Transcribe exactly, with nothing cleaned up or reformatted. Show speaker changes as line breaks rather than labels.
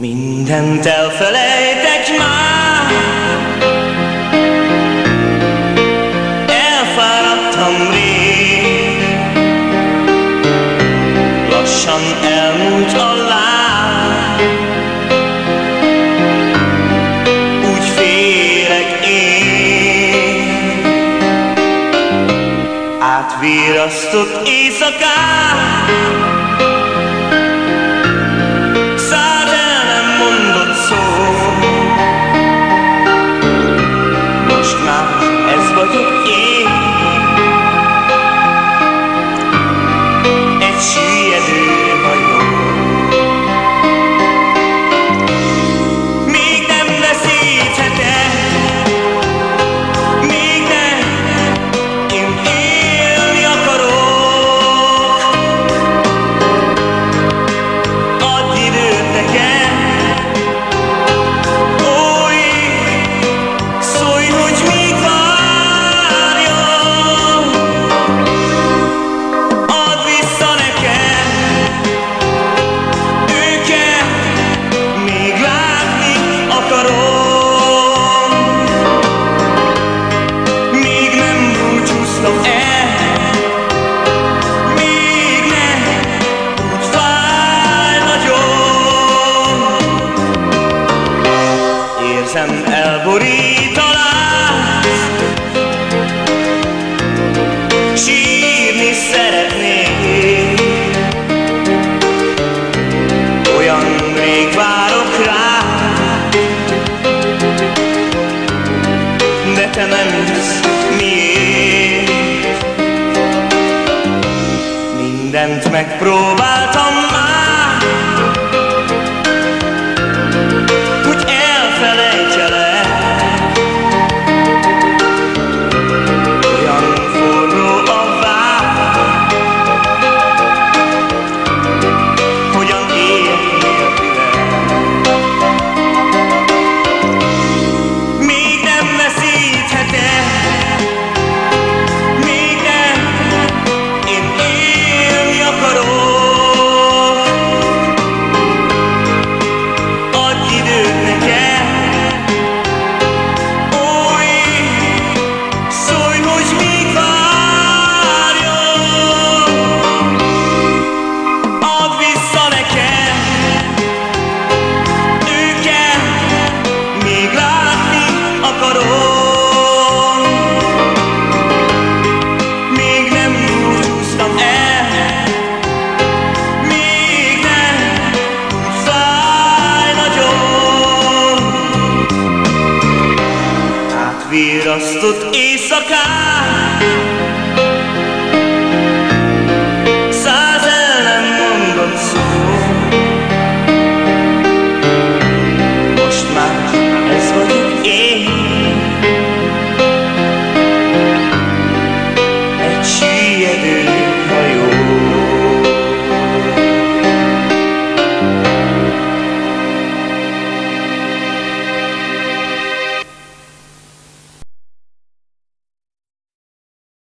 Mindent elfelejtek már, elfáradtam rég, lassan elmúlt a láb, úgy félek én, átvirasztott éjszakát.
Érzem, elborít a láz, sírni szeretnék, olyan rég várok rá, de te nem hisz miért. Mindent megpróbáltam már, hogy elfelejtselek, olyan forró a vágy, hogyan éljek nélküle. Még nem veszíthetek, még nem, én élni akarok. Adj időt nekem, oly, szólj, hogy még várjon. Add vissza nekem őket, még látni akarom. Még nem búcsúztam el, még nem, úgy fáj nagyon. Átvirasztott éjszakát,